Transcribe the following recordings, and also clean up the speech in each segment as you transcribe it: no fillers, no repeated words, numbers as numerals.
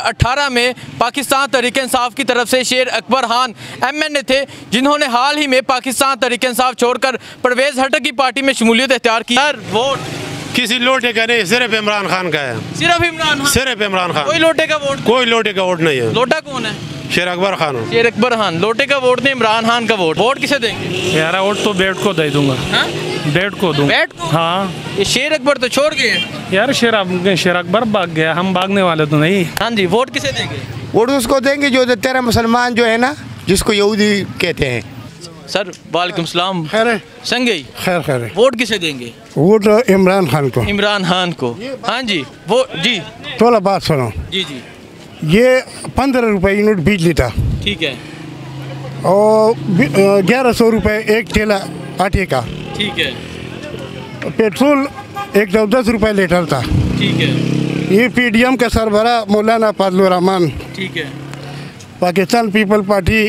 2018 में पाकिस्तान तहरीक-ए-इंसाफ की तरफ से शेर अकबर खान MNA थे, जिन्होंने हाल ही में पाकिस्तान तहरीक-ए-इंसाफ छोड़कर परवेज़ हटक की पार्टी में शमूलियत इख्तियार की। वोट किसी लोटे का नहीं, सिर्फ इमरान खान का है। सिर्फ इमरान खान? सिर्फ इमरान खान। कोई लोटे का वोट? कोई लोटे का वोट नहीं है। लोटा कौन है? शेर अकबर खान। शेर अकबर खान। लोटे का वोट नहीं, इमरान खान का वोट। वोट किसे देंगे? मेरा वोट तो बेट को दे दूंगा। बेट को दूंगा। बेट को? हाँ। ये शेर अकबर तो छोड़ गए यार, शेर अकबर भाग गया, हम भागने वाले तो नहीं। हाँ जी, वोट किसे देंगे? वोट उसको देंगे जो तेरा मुसलमान जो है ना, जिसको यहूदी कहते हैं। सर वालेकुम सलाम। खैर संगई खैर खैर। वोट किसे देंगे? वोट इमरान खान को। इमरान खान को। हाँ जी, वो जी थोड़ा बात सुनो जी जी। ये 15 रुपए यूनिट बिजली था, ठीक है, और 1100 रुपए एक ठेला आटे का, ठीक है, पेट्रोल 110 रुपए लीटर था, ठीक है, ये PDM का सरबरा मौलाना फजलुर रहमान, ठीक है, पाकिस्तान पीपल पार्टी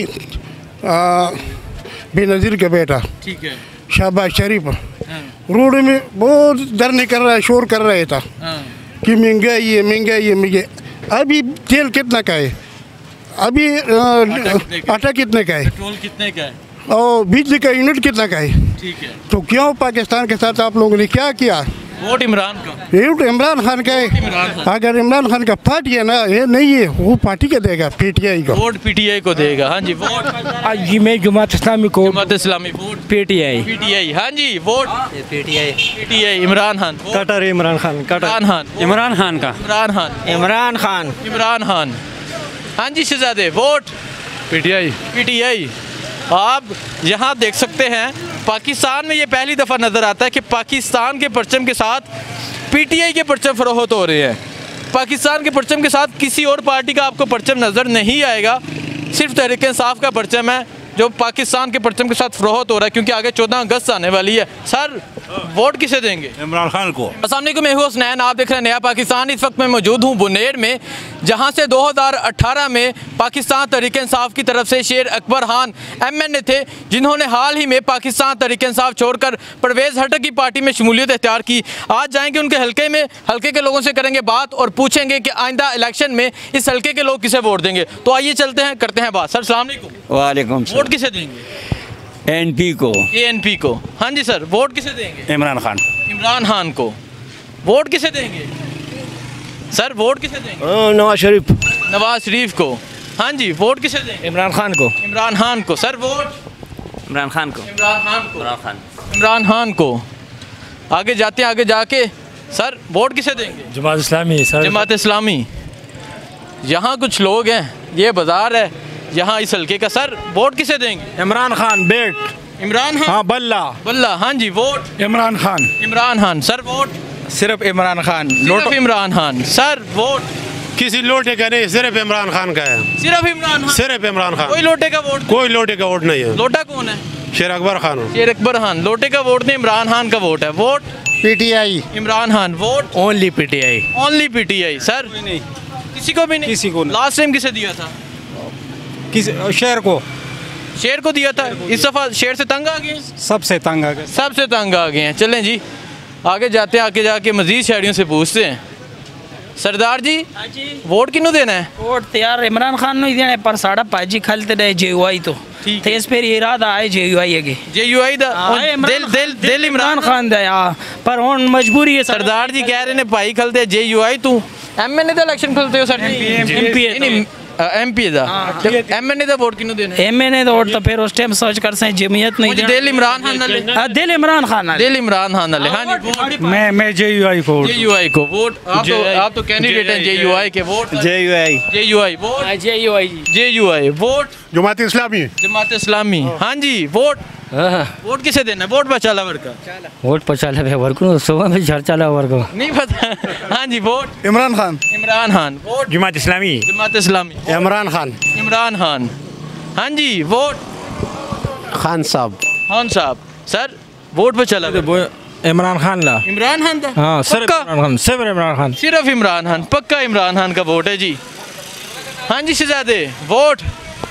बेनज़ीर का बेटा, ठीक है, शहबाज शरीफ हाँ, रोड में बहुत धरने कर रहा है, शोर कर रहा था हाँ, कि महंगाई है महंगाई है महंगाई। अभी तेल कितना का है, अभी आटा कितने का है, पेट्रोल कितने का है, और बिजली का यूनिट कितना का है। ठीक है, तो क्यों पाकिस्तान के साथ आप लोगों ने क्या किया? वोट इमरान का। ये इमरान खान का है। अगर इमरान खान का पार्टी है ना, ये नहीं है, वो पार्टी का देगा, PTI को वोट PTI को देगा। हाँ जी, वोट जी मैं जमात इस्लामी को। जमात इस्लामी। Vote PTI। हाँ जी, वोट PTI इमरान खान। कटर इमरान खान। इमरान खान। इमरान खान का। इमरान खान। हाँ जी शहजादे, वोट PTI। आप यहाँ देख सकते हैं, पाकिस्तान में ये पहली दफ़ा नज़र आता है कि पाकिस्तान के परचम के साथ PTI के परचम फरोख्त हो रहे हैं। पाकिस्तान के परचम के साथ किसी और पार्टी का आपको परचम नज़र नहीं आएगा, सिर्फ तहरीक-ए-इंसाफ का परचम है जो पाकिस्तान के परचम के साथ फरोख्त हो रहा है, क्योंकि आगे 14 अगस्त आने वाली है। सर वोट किसे देंगे? इमरान खान को। अस्सलाम वालेकुम, मैं हूं हुसनैन, आप देख रहे हैं नया पाकिस्तान। इस वक्त मैं मौजूद हूं बुनेर में, जहां से 2018 में पाकिस्तान तहरीक-ए-इंसाफ की तरफ से शेर अकबर खान MNA थे, जिन्होंने हाल ही में पाकिस्तान तहरीक-ए-इंसाफ छोड़कर परवेज़ हटक की पार्टी में शमूलियत इख्तियार की। आज जाएंगे उनके हल्के में, हल्के के लोगों से करेंगे बात और पूछेंगे कि आइंदा इलेक्शन में इस हल्के के लोग किसे वोट देंगे। तो आइए चलते हैं, करते हैं बात। सर अस्सलाम वालेकुम। वालेकुम सलाम। वोट किसे देंगे? NP को। ANP को। हाँ जी सर, वोट किसे देंगे? इमरान खान। इमरान खान को। वोट किसे देंगे? सर वोट किसे देंगे? नवाज शरीफ को। हाँ जी, वोट किसे देंगे? इमरान खान को। इमरान खान को। Sir vote? इमरान खान को। इमरान खान को। आगे जाते हैं, आगे जाके सर वोट किसे देंगे? जमात इस्लामी। सर जमात इस्लामी। यहाँ कुछ लोग हैं, ये बाजार है यहाँ इस हल्के का। सर वोट किसे देंगे? इमरान खान बेट। इमरान खान। हाँ, बल्ला। हाँ जी, vote? Imran Khan. Imran Khan. Sir vote? सिर्फ इमरान खान। सिर्फ इमरान खान। Sir vote? किसी लोटे का नहीं, सिर्फ इमरान खान का है। सिर्फ इमरान खान? सिर्फ इमरान खान। कोई लोटे का वोट? लोटे का वोट नहीं है। लोटा कौन है? शेर अकबर खान। शेर अकबर खान। लोटे का वोट नहीं, इमरान खान का वोट है। Vote? PTI। Imran Khan. Vote? Only PTI। Sir किसी को भी नहीं? किसी को नहीं। लास्ट टाइम किसे दिया था? शेर को। शेर को दिया था। इस दफा शेर से तंग आ गए? सबसे तंग आ गए। सबसे तंग आ गए हैं। चलें जी, आगे जाते हैं, आगे जाके मजीद शहरियों से पूछते हैं। सरदार जी, वोट किन्नू देना है? वोट तो यार इमरान खान नहीं देना है, पर साड़ा पाजी खलते रहे JUI तो इस पर इरादा आए JUI के JUI दा दिल इमरान खान दा यार, पर हुन मजबूरी है। सरदार जी कह रहे ने भाई खलते JUI तू MNA दा इलेक्शन खलते हो? सर MP दा MNA दा वोट किन्नू देना है? MNA दा वोट तो फिर उस टाइम सोच कर से जमीयत नहीं देना। दिल इमरान खान नाले। दिल इमरान खान नाले। हाँ जी, मैं JUI को। JUI को वोट। आप तो कैंडिडेट हैं JUI के। Vote? JUI। Vote? JUI। Vote? Jamaat Islami. Jamaat Islami. हाँ जी, वोट? वोट किसे देना? वोट बचाला वर्ग का। वोट पचाला वर्ग को सुबह में झड़चाला वर्ग नहीं पता। हाँ जी, वोट? इमरान खान। इमरान खान। वोट? जमात इस्लामी। जमात इस्लामी। इमरान खान। इमरान खान। हाँ जी, वोट? खान साहब। सर वोट बचाला इमरान खान ला। इमरान खान था। हाँ, सिर्फ इमरान खान। सिर्फ इमरान खान। पक्का इमरान खान का वोट है जी। हाँ जी शहजादे, वोट?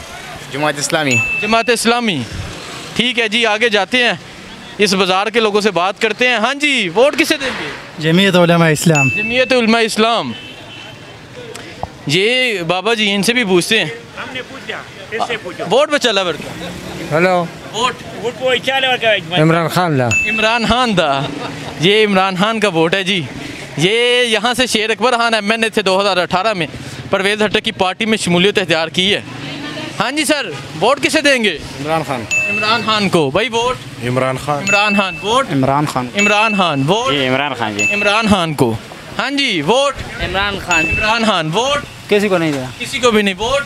जमात इस्लामी। ठीक है जी, आगे जाते हैं, इस बाज़ार के लोगों से बात करते हैं। हाँ जी, वोट किसे देंगे? जमीयत उलमा इस्लाम। जमीयत उलमा इस्लाम। ये बाबा जी इनसे भी पूछते हैं। हमने पूछा वोट बचाला वर्ग हेलो वोट इमरान खान ला इमरान खान दा, ये इमरान खान का वोट है जी। ये यहाँ से शेर अकबर खान MNA थे 2018 में, परवेज़ हट्टक की पार्टी में शमूलियत इख्तियार की है। हाँ जी सर, वोट किसे देंगे? इमरान खान। इमरान खान को। भाई vote Imran Khan. Imran Khan. Vote Imran Khan. Imran Khan. Vote Imran Khan ji. Imran Khan को। हाँ जी वोट इमरान खान। इमरान खान। वोट किसी को नहीं देना, किसी को भी नहीं। वोट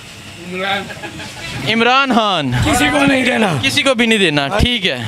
इमरान खान। किसी को नहीं देना, किसी को भी नहीं देना। ठीक है।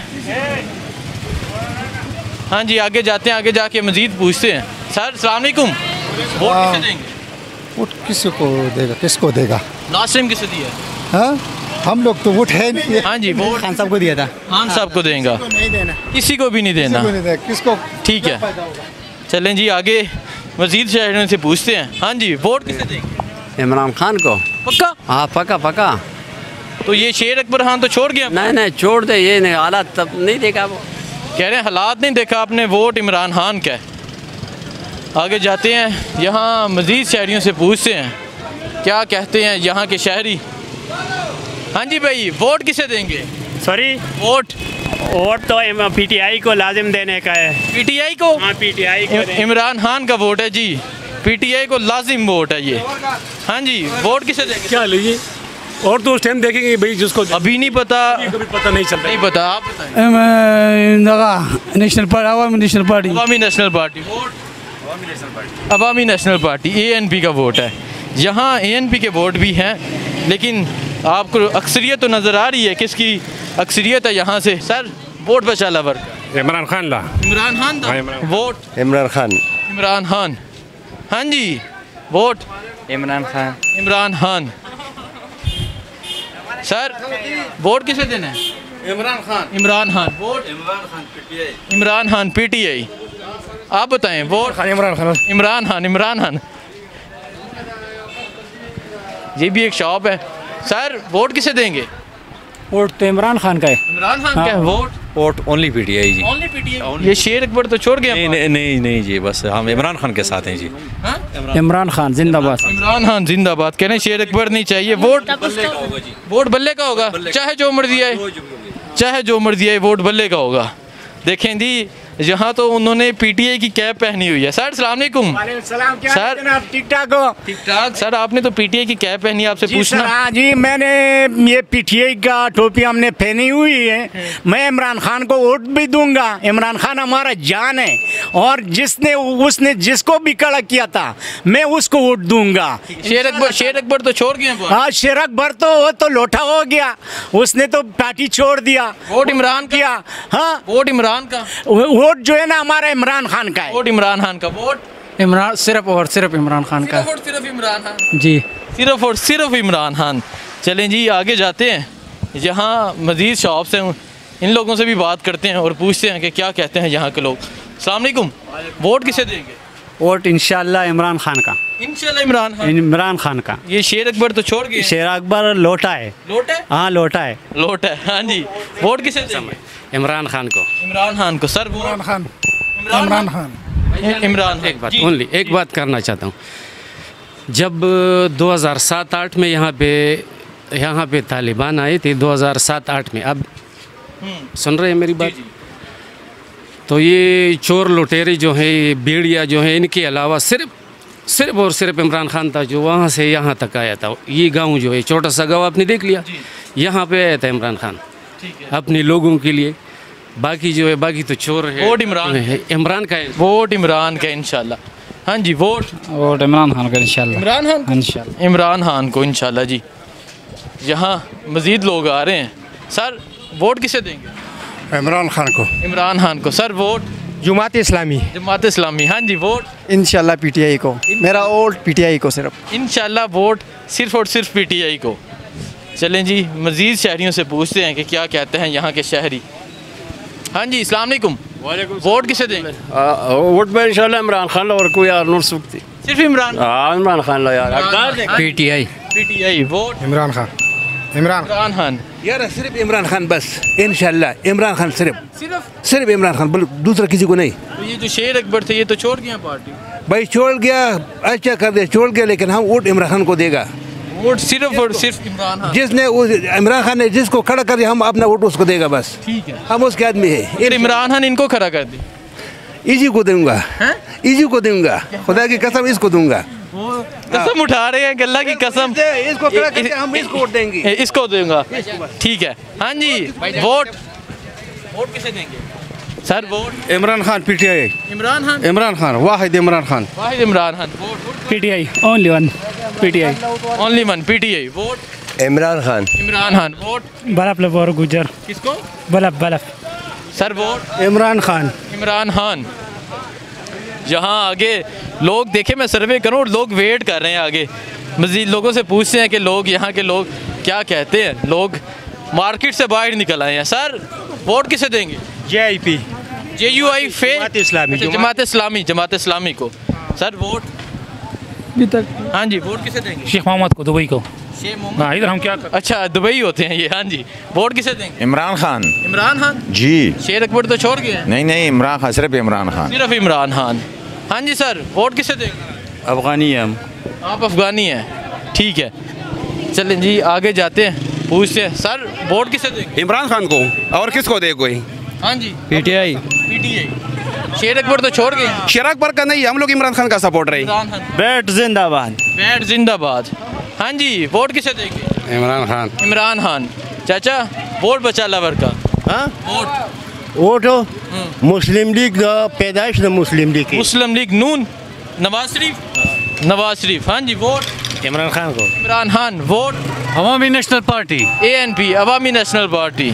हाँ जी आगे जाते हैं, आगे जाके मजीद पूछते हैं। सर अस्सलाम वालेकुम, वोट किसे देंगे? वोट किसी को देगा, किसको देगा? लास्ट टाइम किसे दिया? हाँ हम लोग तो वोट है नहीं। हाँ जी वोट खान साहब को दिया था। खान साहब को देंगे, नहीं देना, किसी को भी नहीं देना। किसको? ठीक है, चलें जी आगे मजीद शहरों से पूछते हैं। हाँ जी वोट किसे देंगे? इमरान खान को। पक्का? हाँ पक्का पक्का। तो ये शेर अकबर खान तो छोड़ गया? नहीं नहीं छोड़ दे, ये नहीं हालात तब नहीं देखा वो। कह रहे हैं हालात नहीं देखा आपने, वोट इमरान खान का है। आगे जाते हैं, यहाँ मजीद शहरियों से पूछते हैं क्या कहते हैं यहाँ के शहरी। हाँ जी भाई वोट किसे देंगे? सॉरी, वोट तो PTI को लाजिम देने का है। PTI को? हाँ PTI को। इमरान खान का वोट है जी, PTI को लाजिम वोट है ये। हाँ जी वोट किसे देंगे? क्या लीजिए, और तो उस टाइम देखेंगे भाई जिसको अभी नहीं पता, कभी पता नहीं चलता। नहीं पता, आप बताएं। National Party, Awami National Party. Awami National Party. Vote Awami National Party, ANP का वोट है। यहाँ ANP के वोट भी हैं, लेकिन आपको अक्सरियत तो नज़र आ रही है, किसकी अक्सरियत है यहाँ से? सर वोट बचाला वर्ग इमरान खान ला। इमरान खान दा। वोट इमरान खान। इमरान खान। हाँ जी vote Imran Khan. Imran Khan. Sir vote किसे देना है? Imran Khan. Imran Khan. Vote Imran Khan PTI। Imran Khan PTI। आप बताएं। वोट इमरान खान। इमरान खान। इमरान खान। ये भी एक शॉप है। सर वोट किसे देंगे? वोट तो इमरान खान का है। इमरान खान का है। Vote only PTI ji. Only PTI। ये शेर अकबर तो छोड़ गया। नहीं जी, बस हम इमरान खान के साथ हैं जी। इमरान खान जिंदाबाद। इमरान खान जिंदाबाद। कह रहे हैं शेर अकबर नहीं चाहिए। वोट वोट बल्ले का होगा, चाहे जो मर्जी आए, चाहे जो मर्जी आए, वोट बल्ले का होगा। देखें जी यहाँ तो उन्होंने PTI की कैप पहनी हुई है। सर अस्सलाम वालेकुम। सर ठीक ठाक हो? ठीक ठाक। सर आपने तो PTI की कैप पहनी, आपसे पूछना। हाँ जी, मैंने ये PTI का टोपी हमने पहनी हुई है। मैं इमरान खान को वोट भी दूंगा। इमरान खान हमारा जान है, और उसने जिसको भी खड़ा किया था मैं उसको वोट दूंगा। शेर अकबर तो छोड़ गए। हाँ शेर अकबर तो वो तो लोटा हो गया, उसने तो पार्टी छोड़ दिया। वोट इमरान किया। हाँ वोट इमरान का। वोट जो है ना हमारा इमरान खान का है। वोट इमरान खान का। वोट इमरान सिर्फ और सिर्फ इमरान खान का। सिर्फ इमरान खान जी, सिर्फ और सिर्फ इमरान खान। चलें जी आगे जाते हैं, यहाँ मजीद शॉप्स हैं, इन लोगों से भी बात करते हैं और पूछते हैं कि क्या कहते हैं यहाँ के लोग। अस्सलाम वालेकुम, वोट किसे देंगे? वोट इंशाल्लाह इमरान खान का। इंशाल्लाह इमरान खान। इमरान खान का। ये शेर अकबर तो छोड़ गए। शेर अकबर लोटा है। लोटा है? हाँ लोटा है। लोटा है। हाँ जी वोट किसे देंगे? इमरान खान को। इमरान खान को। सर इमरान खान। इमरान खान। इमरान। एक बात करना चाहता हूँ। जब 2007-8 में यहाँ पे तालिबान आए थे 2007-8 में, अब सुन रहे हैं मेरी बात? तो ये चोर लुटेरे जो हैं, बेड़िया जो हैं, इनके अलावा सिर्फ और सिर्फ इमरान खान था जो वहाँ से यहाँ तक आया था। ये गांव जो है, छोटा सा गांव आपने देख लिया, यहाँ पे आया था इमरान खान अपने लोगों के लिए। बाकी जो है, बाकी तो चोर है। वोट इमरान का है। वोट इमरान का इंशाल्लाह। हाँ जी वोट इमरान खान का इंशाल्लाह। इमरान खान इंशाल्लाह। इमरान खान को इंशाल्लाह जी। यहाँ मज़ीद लोग आ रहे हैं। सर वोट किसे देंगे? इमरान खान को। इमरान खान को। Sir vote Jamaat Islami. जमात इस्लामी। हाँ जी वोट इंशाल्लाह PTI को। मेरा वोट PTI को सिर्फ। इंशाल्लाह वोट सिर्फ और सिर्फ PTI को। चलें जी मज़ीद शहरियों से पूछते हैं कि क्या कहते हैं यहाँ के शहरी। हाँ जी अस्सलाम वालेकुम, वोट किसे देंगे? वोट में इंशाल्लाह इमरान खान और कोई यार नहीं सकती। सिर्फ इमरान? इमरान खान ला यार। PTI। PTI। Vote Imran Khan. Imran Khan यार सिर्फ इमरान खान बस इंशाल्लाह इमरान खान सिर्फ इमरान खान दूसरा किसी को नहीं। तो ये जो शेर अकबर थे ये तो छोड़ गया पार्टी। भाई छोड़ गया, अच्छा कर दिया, छोड़ गया, लेकिन हम वोट इमरान खान को देगा। वोट सिर्फ और सिर्फ इमरान खान, जिसने इमरान खान ने जिसको खड़ा कर दिया हम अपना वोट उसको देगा बस। ठीक है, हम उसके आदमी है। इमरान खान इनको खड़ा कर दी, इजी को दूंगा, इजी को दूंगा, खुदा की कसम इसको दूंगा। कसम उठा रहे हैं, गल्ला की कसम। इसको खड़ा करके हम इसको वोट देंगे, इसको दूंगा। ठीक है, हाँ जी। वोट किसे देंगे sir? Vote Imran Khan PTI. Imran Khan वाहिद Imran Khan vote PTI only one PTI only one PTI. Vote Imran Khan vote बलफ और गुजर किसको? बलफ सर वोट इमरान खान। जहाँ आगे लोग देखे, मैं सर्वे करूँ और लोग वेट कर रहे हैं आगे, मज़ीद लोगों से पूछते हैं कि लोग यहाँ के लोग क्या कहते हैं। लोग मार्केट से बाहर निकल आए हैं। सर वोट किसे देंगे? JIP JUI जमात इस्लामी को। सर वोट अभी तक। हाँ जी, वोट किसे देंगे? शेख मोहम्मद को, दुबई को। शेख मोहम्मद, हाँ, इधर हम क्या कर? अच्छा दुबई होते हैं ये। हाँ जी, वोट किसे देंगे? इमरान खान जी। शेर अकबर तो छोड़ गए हैं। नहीं इमरान खान, सिर्फ इमरान खान। हाँ जी सर, वोट किसे देंगे? अफगानी है हम। आप अफगानी हैं, ठीक है। चलें जी आगे जाते हैं, पूछते हैं। सर वोट किसे देंगे? इमरान खान को। और किसको दे कोई? हाँ जी PTI। शेर अकबर तो छोड़ गए। शेर अकबर का नहीं, हम लोग इमरान खान का सपोर्ट रहे। बैट जिंदाबाद। हाँ जी, वोट किसे देंगे? इमरान खान। चाचा वोट बचा लवर का। हाँ वोट मुस्लिम लीग पैदाइश मुस्लिम लीग नून नवाज शरीफ। हाँ जी, vote Imran Khan. Vote Awami National Party ANP Awami National Party.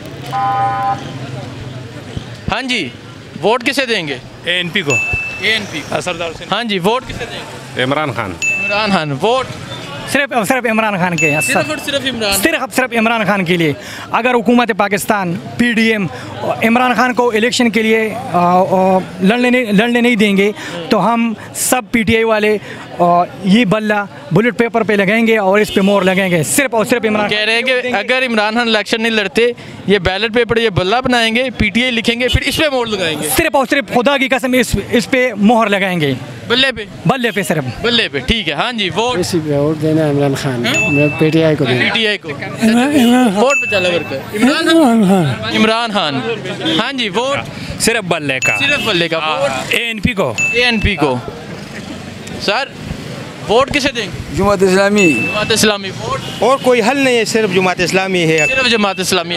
हाँ जी, वोट किसे देंगे? ANP को। सरदार हुसैन। हाँ जी, वोट किसे देंगे? इमरान खान। वोट सिर्फ इमरान खान के। सिर्फ इमरान खान के लिए। अगर हुकूमत पाकिस्तान PDM इमरान खान को इलेक्शन के लिए लड़ने नहीं देंगे तो हम सब PTI वाले ये बल्ला बुलेट पेपर पे लगाएंगे और इस पे मोहर लगाएंगे। सिर्फ और सिर्फ इमरान कह रहे हैं कि अगर इमरान खान इलेक्शन नहीं लड़ते, ये बैलेट पेपर ये बल्ला बनाएंगे, PTI लिखेंगे, फिर इस पे मोहर लगाएंगे। सिर्फ और सिर्फ खुदा की कसम इस पे मोहर लगाएंगे, बल्ले पे सिर्फ बल्ले पे। ठीक है, हाँ जी। वोट देना इमरान खान, PTI को वोट बचा लवर का। इमरान खान। हाँ जी, वोट सिर्फ बल्ले का। वोट ANP को। सर वोट किसे देंगे? जमात इस्लामी। वोट और कोई हल नहीं है, सिर्फ जमात इस्लामी है। सिर्फ जमात इस्लामी।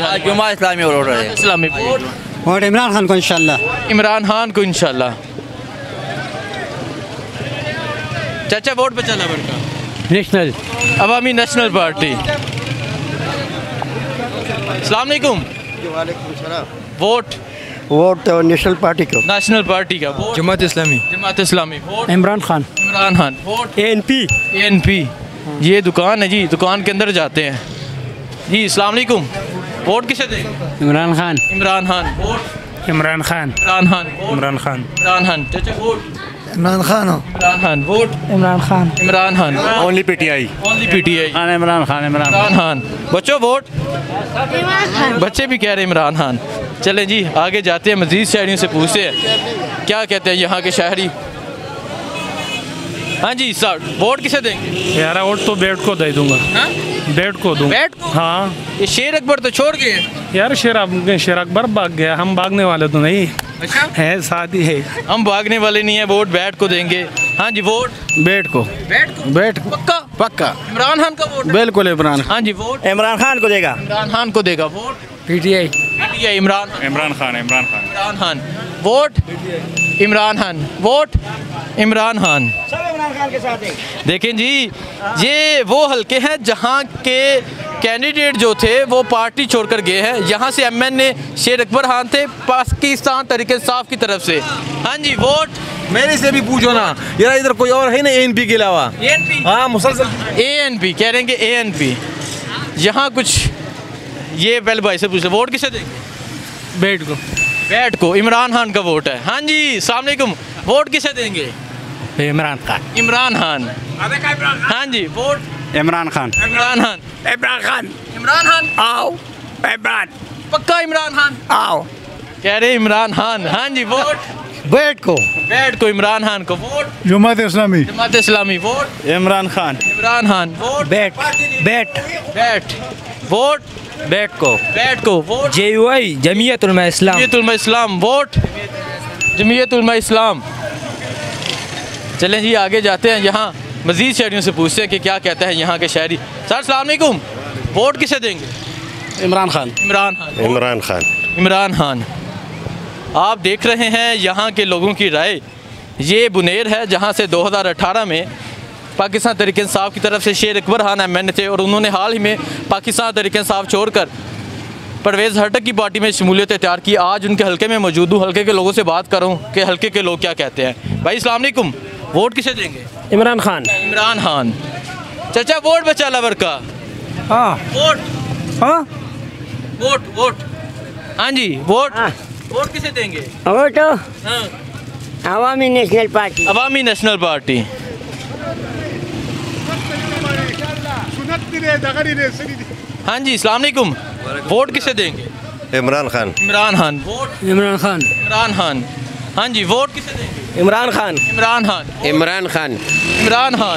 और इमरान खान को इंशाल्लाह। चाचा वोट बचा लवर का। National Awami National Party. अस्सलाम वालेकुम। वोट नेशनल पार्टी का। Vote Jamaat Islami. Vote Imran Khan. Vote ANP। ये दुकान है जी, दुकान के अंदर जाते हैं जी। अस्सलाम वालेकुम। वोट किसे देंगे? इमरान खान। वोट इमरान खान। चाचा vote? Imran Khan. Vote? Imran Khan. Only PTI। Imran Khan. बच्चों वोट? बच्चे भी कह रहे हैं इमरान खान। चलें जी आगे जाते हैं, मज़ीद शहरियों से पूछते हैं क्या कहते हैं यहाँ के शहरी। हाँ जी सर, वोट किसे देंगे? यार वोट तो बैट को दे दूंगा। बैट को दूँ। हाँ, ये शेर अकबर तो छोड़ गए यार। शेर अकबर भाग गया, हम भागने वाले तो नहीं। अच्छा है, शादी है। हम भागने वाले नहीं है, वोट बैट को देंगे। हाँ जी, वोट बैट को। पक्का इमरान खान का वोट? बिल्कुल इमरान। हाँ जी, वोट इमरान खान को देगा। Vote PTI Imran Khan. Vote Imran Khan. देखें जी, ये वो हल्के हैं जहाँ के कैंडिडेट जो थे वो पार्टी छोड़कर गए हैं। यहाँ से MNA शेर अकबर खान थे, पाकिस्तान तहरीक इंसाफ की तरफ से। हाँ जी, वोट मेरे से भी पूछो ना यार, इधर कोई और है ना ANP के अलावा? हाँ मुसलसल ANP कह रहे हैं कि ANP। यहाँ कुछ ये पहले भाई से पूछ, वोट किसे देंगे? बैट को। इमरान खान का वोट है। हाँ जी, अस्सलाम वालेकुम। वोट किसे देंगे? इमरान खान। हाँ जी, वोट? इमरान खान। इमरान खान। इमरान खान आओ इमरान। पक्का इमरान खान आओ। कह रहे इमरान खान। हाँ जी वोट बैठ को इमरान खान को vote. Jamaat Islami. Jamaat Islami vote. Imran Khan. Imran Khan vote. Bat vote. Bat को वोट। JUI जमीयत उलमा इस्लाम। जमीयत उलमा इस्लाम वोट। जमीयत उलमा इस्लाम। चलें जी आगे जाते हैं, यहाँ मज़ीद शहरियों से पूछते हैं कि क्या कहते हैं यहाँ के शहरी। सर अस्सलाम वालेकुम, वोट किसे देंगे? इमरान खान। इमरान खान। इमरान खान। इमरान खान। आप देख रहे हैं यहाँ के लोगों की राय। ये बुनेर है जहाँ से 2018 में पाकिस्तान तहरीक इंसाफ की तरफ से शेर अकबर खान MN थे और उन्होंने हाल ही में पाकिस्तान तहरीक इंसाफ छोड़कर परवेज़ हटक की पार्टी में शमूलियत इख्तियार की। आज उनके हल्के में मौजूद हूँ, हल्के के लोगों से बात करूँ कि हल्के के लोग क्या कहते हैं। भाई अस्सलाम वालेकुम, वोट किसे देंगे? इमरान खान। इमरान खान। चाचा वोट बचा लवर का। हाँ वोट। हाँ वोट। हाँ जी वोट। वोट किसे देंगे? वोट हाँ Awami National Party. Awami National Party. हाँ जी अस्सलाम वालेकुम, वोट किसे देंगे? इमरान खान। इमरान खान वोट। इमरान खान। इमरान खान। हाँ जी वोट किसे देंगे? इमरान खान। इमरान खान। इमरान खान। इमरान खान।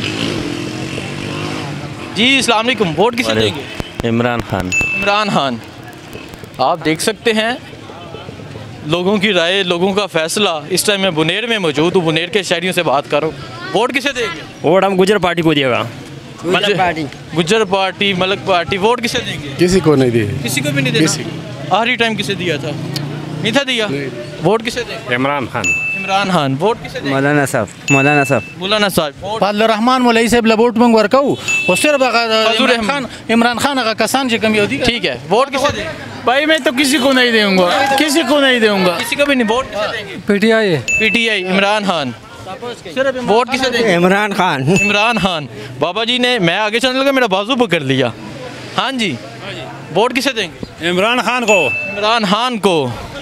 जी अस्सलाम वालेकुम, वोट किसे देंगे? इमरान खान। इमरान खान। आप देख सकते हैं लोगों की राय, लोगों का फैसला। इस टाइम मैं बुनेर में मौजूद हूँ, बुनेर के शहरियों से बात करूँ। वोट किसे देंगे? वोट हम गुजर पार्टी को देगा। गुज्जर पार्टी, मलक पार्टी। वोट किसे देंगे? किसी को नहीं दिए। किसी को भी नहीं देना। आखिरी टाइम किसे दिया था? नहीं था दिया। वोट किसे देंगे? इमरान खान। इमरान खान। वोट किसे देंगे? मौलाना साहब। मौलाना साहब। वोट रहमान मौलवी साहब वोट मंग वर्काऊ और सिर्फ इमरान खान का कसान जी कमी होती। ठीक है, वोट किसे देंगे? भाई मैं तो किसी को नहीं दूंगा, किसी को नहीं दूंगा। किसी को भी नहीं। वोट किसे देंगे? PTI इमरान खान। वोट किसे देंगे? इमरान खान। इमरान खान। बाबा जी ने, मैं आगे चलने लगा मेरा बाजू पकड़ लिया। हाँ जी वोट किसे देंगे? इमरान खान को। इमरान खान को।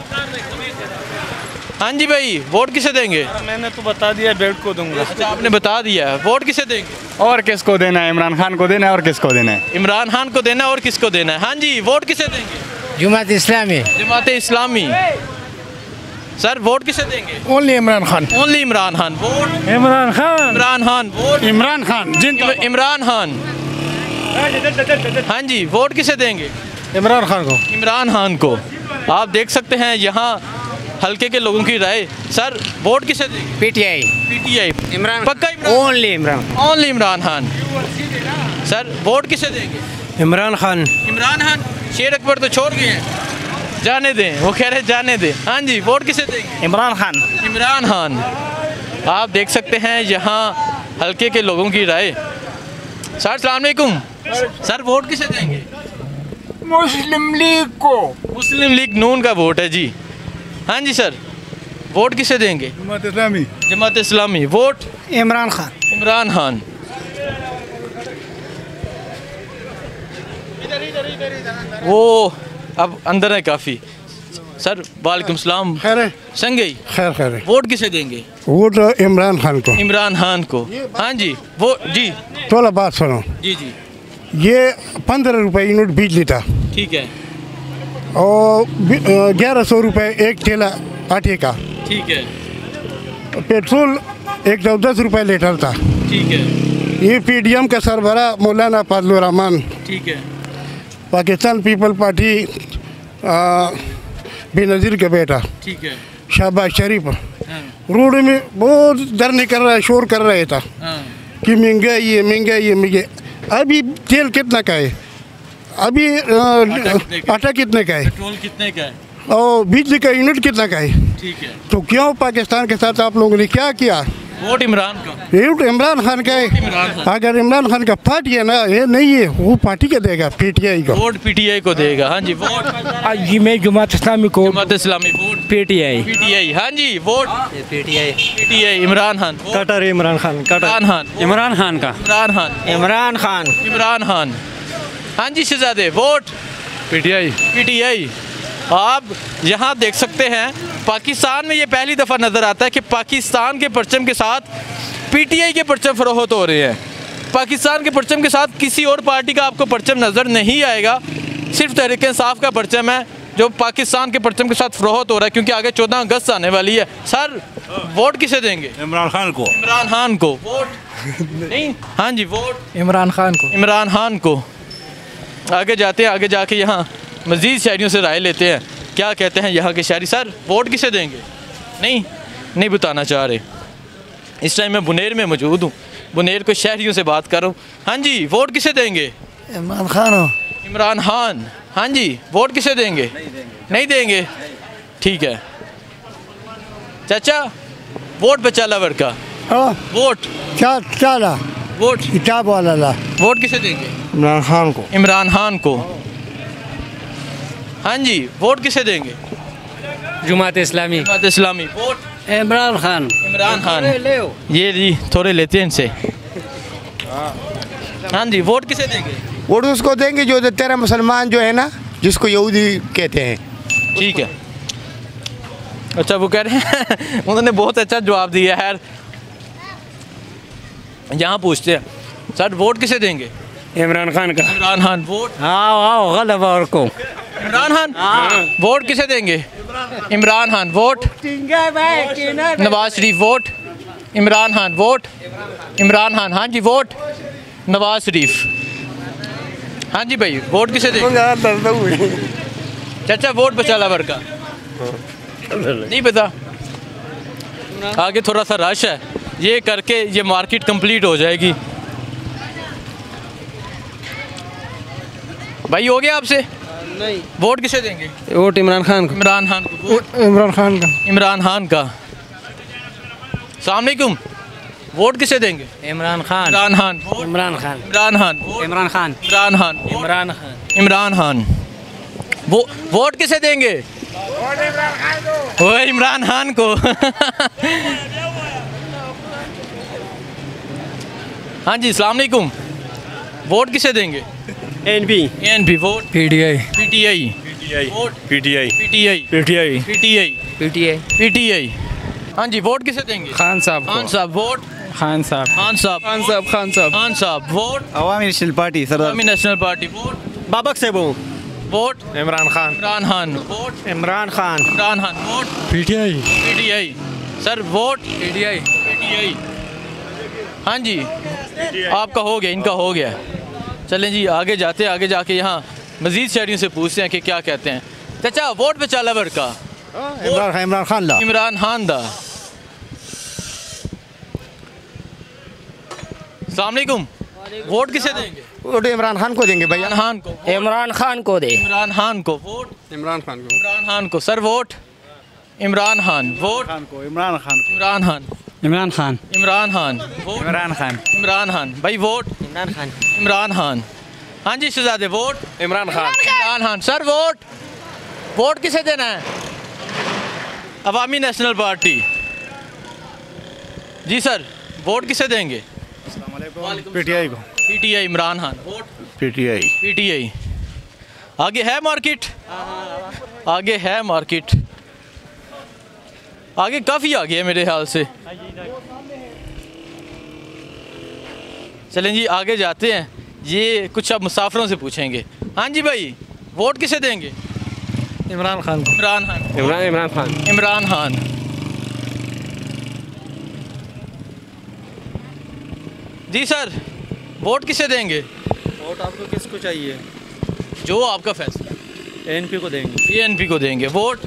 हाँ जी भाई वोट किसे देंगे? मैंने तो बता दिया, बेट को दूंगा। अच्छा आपने बता दिया है। वोट किसे देंगे? और किसको देना है? इमरान खान को देना है और किसको देना है? इमरान खान को देना और किसको देना है? हाँ जी वोट किसे देंगे? जमात इस्लामी। जमात इस्लामी। सर वोट किसे देंगे? Only Imran Khan. Only Imran Khan. Vote. Imran Khan. Imran Khan. Vote. Imran Khan. Imran Khan. हाँ जी वोट किसे देंगे? इमरान खान को। इमरान खान को। आप देख सकते हैं यहाँ हल्के के लोगों की राय। सर वोट किसे देंगे? PTI। इमरान। पक्का only Imran. Only Imran Khan. Sir vote किसे देंगे? इमरान खान। इमरान खान। शेर अकबर तो छोड़ गए हैं, जाने दें, वो कह रहे जाने दें। हाँ जी वोट किसे देंगे? इमरान खान। इमरान खान। आप देख सकते हैं यहाँ हल्के के लोगों की राय। सर अस्सलाम वालेकुम, सर वोट किसे देंगे? मुस्लिम लीग को। मुस्लिम लीग नून का वोट है जी। हाँ जी सर वोट किसे देंगे? जमात इस्लामी। जमात इस्लामी। वोट। इमरान खान। इमरान खान। वो अब अंदर है काफ़ी। सर वालेकुम सलाम। खैर है। संगई। खैर है। वोट किसे देंगे? वोट इमरान खान को। इमरान खान को। हाँ जी वो जी। थोड़ा बात सुनो। जी जी। ये 15 रुपए यूनिट बिजली था ठीक है। और 1100 रुपए एक ठेला आटे का। ठीक है। पेट्रोल 110 रुपए लीटर था। ठीक है। ये PDM का सरबरा मौलाना फजलुर रहमान, ठीक है। पाकिस्तान पीपल पार्टी बेनज़ीर का बेटा, ठीक है। शहबाज शरीफ रोड में बहुत धरने कर रहा है, शोर कर रहा था कि महंगाई है महंगाई है महंगाई। अभी तेल कितना का है? अभी आटा कितने का है? पेट्रोल कितने का है? और बिजली का यूनिट कितना का है? ठीक है। तो क्यों पाकिस्तान के साथ आप लोगों ने क्या किया? वोट इमरान का। वोट इमरान खान का है। अगर इमरान खान का पार्टी है ना, ये नहीं है, वो पार्टी का देगा PTI को। वोट PTI को देगा। हाँ जी वोट। जी मैं जमात इस्लामी को। जमात इस्लामी। Vote PTI। हाँ जी वोट PTI। इमरान खान। कटर इमरान खान। इमरान खान। इमरान खान का। इमरान खान। इमरान खान। हाँ जी शहजादे वोट PTI। आप यहाँ देख सकते हैं पाकिस्तान में ये पहली दफ़ा नज़र आता है कि पाकिस्तान के परचम के साथ PTI के परचम फरोख्त हो रहे हैं। पाकिस्तान के परचम के साथ किसी और पार्टी का आपको परचम नज़र नहीं आएगा, सिर्फ तहरीक इंसाफ का परचम है जो पाकिस्तान के परचम के साथ फरोहत हो रहा है, क्योंकि आगे 14 अगस्त आने वाली है। सर वोट किसे देंगे? इमरान खान को। इमरान खान को वोट नहीं? हाँ जी, वोट इमरान खान को। इमरान खान को। आगे जाते हैं, आगे जाके यहाँ मज़ीद शहरियों से राय लेते हैं क्या कहते हैं यहाँ के शहरी। सर वोट किसे देंगे? नहीं बताना चाह रहे। इस टाइम मैं बुनेर में मौजूद हूँ, बुनेर को शहरियों से बात कर रहा हूँ। हाँ जी, वोट किसे देंगे? इमरान खान हो। इमरान खान। हाँ जी, वोट किसे देंगे? नहीं देंगे। ठीक है चाचा, वोट बचा लवर का वोट चाला वोट किताब वाला ला वोट किसे देंगे? इमरान खान को। इमरान खान को। हाँ जी, वोट किसे देंगे? जुमात इस्लामी। जुमात इस्लामी। वोट इमरान खान। इमरान खान। ये जी थोड़े लेते हैं इनसे। हाँ जी, वोट किसे देंगे? वोट उसको देंगे जो तेरा मुसलमान जो है ना, जिसको यहूदी कहते हैं। ठीक है। अच्छा वो कह रहे हैं उन्होंने बहुत अच्छा जवाब दिया है। यहाँ पूछते हैं सर वोट किसे देंगे? इमरान खान का। इमरान खान। वोट आओ गलबा और को इमरान खान। वोट किसे देंगे? Imran Khan. Vote Nawaz Sharif. Vote Imran Khan. Vote Imran Khan. हाँ जी, वोट नवाज शरीफ। हाँ जी भाई, वोट किसे देंगे? चाचा वोट बचा लवर का नहीं पता। आगे थोड़ा सा रश है, ये करके ये मार्केट कंप्लीट हो जाएगी। भाई हो गया आपसे? नहीं। वोट किसे देंगे? वोट इमरान खान को। इमरान खान को। वोट इमरान खान का। इमरान खान का। अस्सलाम वालेकुम। वोट किसे देंगे? इमरान खान। इमरान खान। इमरान खान। इमरान खान। इमरान खान। इमरान खान। इमरान खान। इमरान खान। वो वोट किसे देंगे? वो इमरान खान को। हाँ जी, अस्सलाम वालेकुम। वोट किसे देंगे? NP. Vote PTI. Vote PTI. PTI. हाँ जी, वोट किसे देंगे? खान साहब। खान साहब। वोट खान साहब। खान साहब। Vote Awami National Party Sardar. Awami National Party. Vote Babak से वो vote Imran Khan. Imran Khan. Vote Imran Khan. Imran Khan. Vote PTI. Sir vote PTI. हाँ जी, आपका हो गया, इनका हो गया। चलें जी आगे जाते हैं, आगे जाके यहाँ मज़ीद शहरियों से पूछते हैं कि क्या कहते हैं। चाचा वोट बचा लवर का इमरान खान ला। इमरान खान दा। अस्सलाम वालेकुम। वोट किसे देंगे? वोट इमरान खान को देंगे भैया। इमरान खान को। इमरान खान को दे। इमरान खान को। वोट इमरान खान को। इमरान खान को। Sir vote Imran Khan. Vote Imran Khan. Imran Khan. Imran Khan. Imran Khan. Vote Imran Khan. Imran Khan. भाई वोट इमरान खान। इमरान खान। हाँ जी शहजादे, vote Imran Khan. Imran Khan. Sir vote किसे देना है? Awami National Party. जी सर, वोट किसे देंगे? पीटीआई को। PTI. Imran Khan. Vote PTI. आगे है मार्केट, आगे है मार्केट, आगे काफ़ी आगे है मेरे ख्याल से। चलें जी आगे जाते हैं, ये कुछ अब मुसाफिरों से पूछेंगे। हाँ जी भाई, वोट किसे देंगे? इमरान खान को। इमरान खान। इमरान खान। इमरान खान। जी सर, वोट किसे देंगे? वोट आपको किसको चाहिए? जो आपका फैसला। एएनपी को देंगे। एएनपी को देंगे। वोट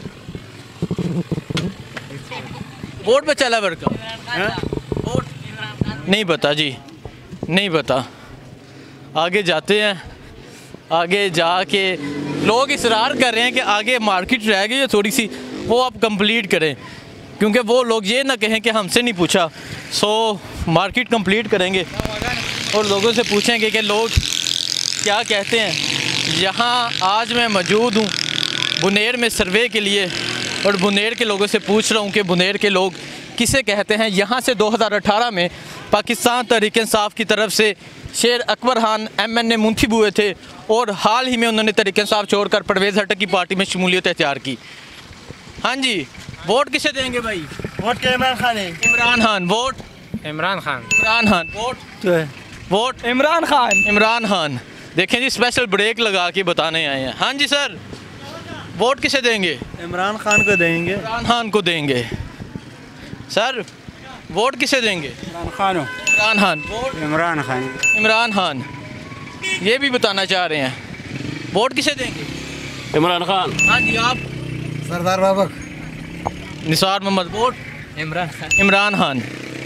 बचा लवर का। वोट नहीं पता जी, नहीं पता। आगे जाते हैं, आगे जाके लोग इसरार कर रहे हैं कि आगे मार्केट रह गई है थोड़ी सी, वो आप कंप्लीट करें, क्योंकि वो लोग ये ना कहें कि हमसे नहीं पूछा। सो मार्केट कंप्लीट करेंगे और लोगों से पूछेंगे कि लोग क्या कहते हैं। यहाँ आज मैं मौजूद हूँ बुनेर में सर्वे के लिए, और बुनेर के लोगों से पूछ रहा हूँ कि बुनेर के लोग किसे कहते हैं। यहाँ से 2018 में पाकिस्तान तहरीक इंसाफ की तरफ से शेर अकबर खान MNA मुंतखब हुए थे, और हाल ही में उन्होंने तहरीक इंसाफ छोड़कर परवेज़ हटक की पार्टी में शमूलियत इख्तियार की। हाँ जी, वोट किसे देंगे भाई? वोट के इमरान खान है। इमरान खान। वोट इमरान खान। इमरान खान। वोट तो है वोट इमरान खान। इमरान खान। देखें जी, स्पेशल ब्रेक लगा के बताने आए हैं। हाँ जी सर, वोट किसे देंगे? इमरान खान को देंगे। इमरान खान को देंगे। सर, वोट किसे देंगे? इमरान खान। इमरान खान। वोट इमरान खान। इमरान खान। ये भी बताना चाह रहे हैं, वोट किसे देंगे? इमरान खान। हाँ जी, आप? सरदार बाबक। निसार मोहम्मद। वोट इमरान खान। इमरान खान।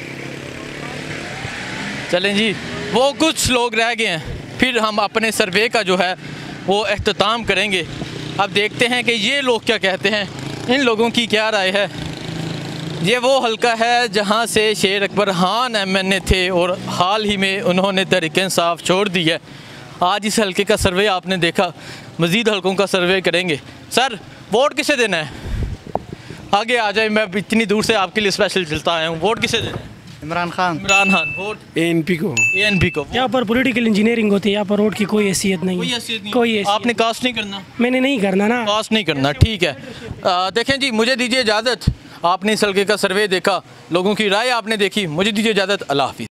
चलें जी, वो कुछ लोग रह गए हैं, फिर हम अपने सर्वे का जो है वो अख्ताम करेंगे। अब देखते हैं कि ये लोग क्या कहते हैं, इन लोगों की क्या राय है। ये वो हल्का है जहां से शेर अकबर खान MNA थे और हाल ही में उन्होंने तहरीक इंसाफ छोड़ दी है। आज इस हल्के का सर्वे आपने देखा, मज़ीद हल्कों का सर्वे करेंगे। सर, वोट किसे देना है? आगे आ जाए, मैं इतनी दूर से आपके लिए स्पेशल चलता आया हूँ। वोट किसे देना है? इमरान खान। इमरान खान। वोट ANP को। ANP को। यहाँ पर पॉलिटिकल इंजीनियरिंग होती है, यहाँ पर वोट की कोई हैसियत नहीं है। कोई हैसियत आपने कास्ट नहीं करना? मैंने नहीं करना ना। कास्ट नहीं करना, ठीक है। देखें जी, मुझे दीजिए इजाज़त। आपने इस हल्के का सर्वे देखा, लोगों की राय आपने देखी, मुझे दीजिए इजाज़त। अल्लाह हाफिज़।